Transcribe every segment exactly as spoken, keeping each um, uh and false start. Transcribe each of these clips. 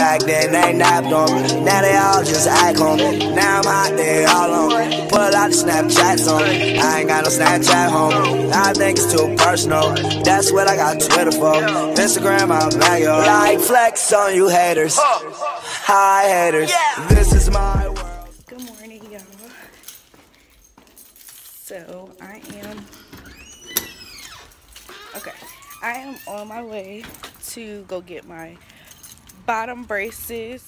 back then they napped on me. Now they all just act on me. Now I'm out there all on me. Pull out the Snapchats on me. I ain't got no Snapchat, homie. I think it's too personal. That's what I got Twitter for. Instagram, I'm mad, yo. Like flex on you haters. Hi haters. This is my world. Good morning, y'all. So I am okay. I am on my way to go get my bottom braces.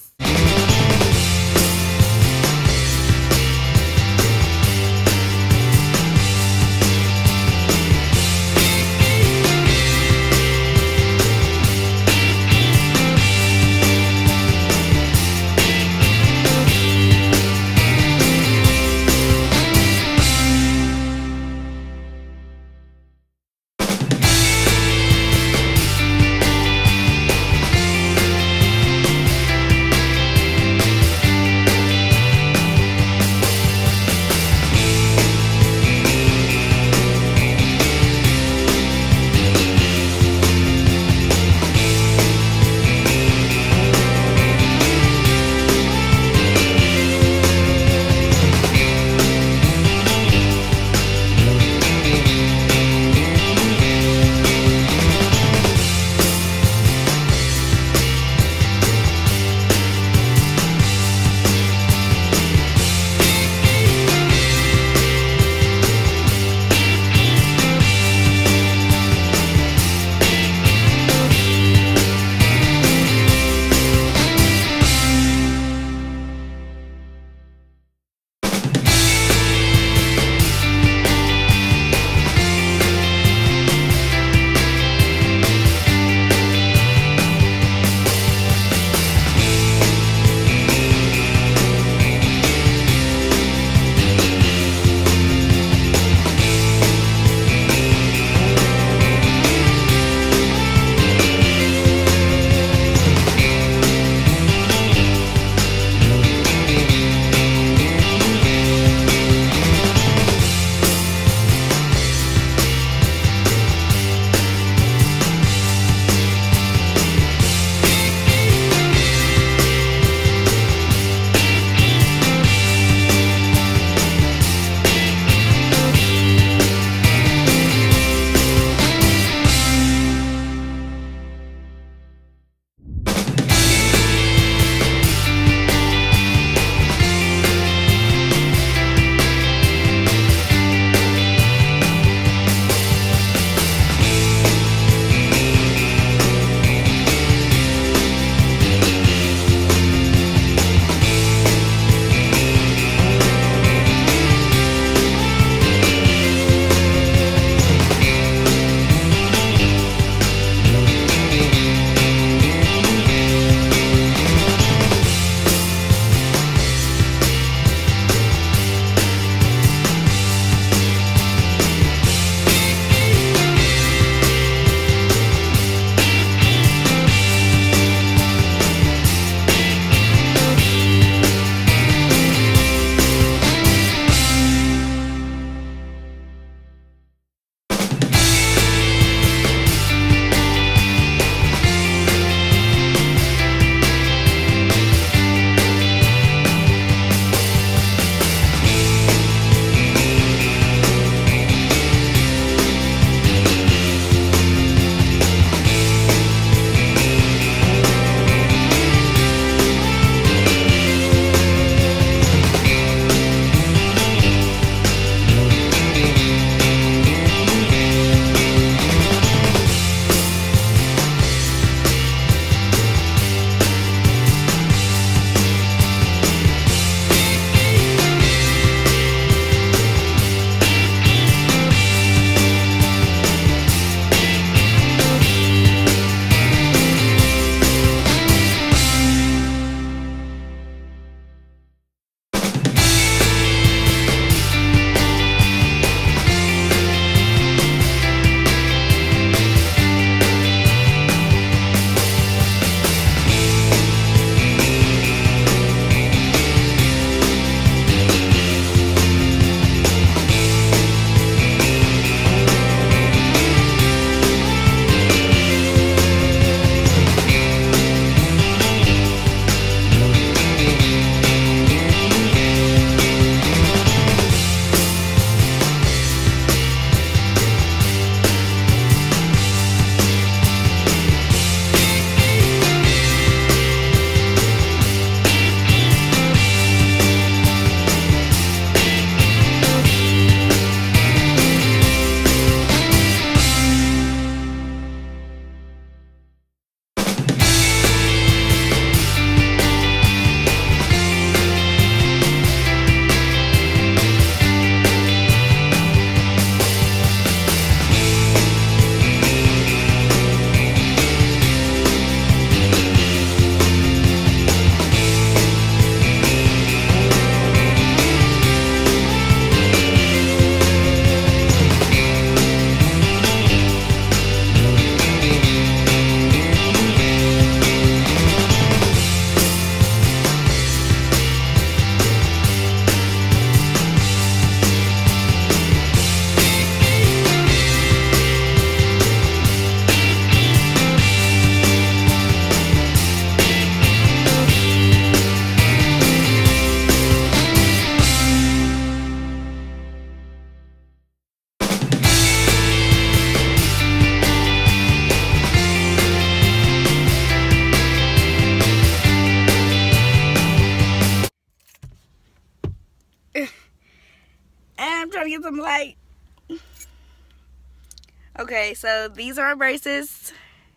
them light. Okay, so these are our braces.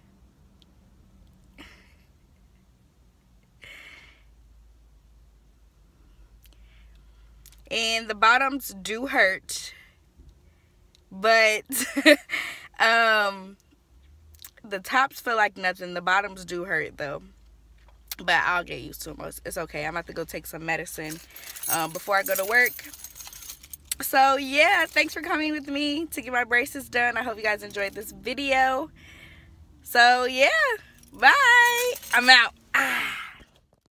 And the bottoms do hurt, but um, the tops feel like nothing. The bottoms do hurt though, but I'll get used to them. It's okay. I'm about to go take some medicine um, before I go to work. So yeah, thanks for coming with me to get my braces done. I hope you guys enjoyed this video. So yeah, bye. I'm out.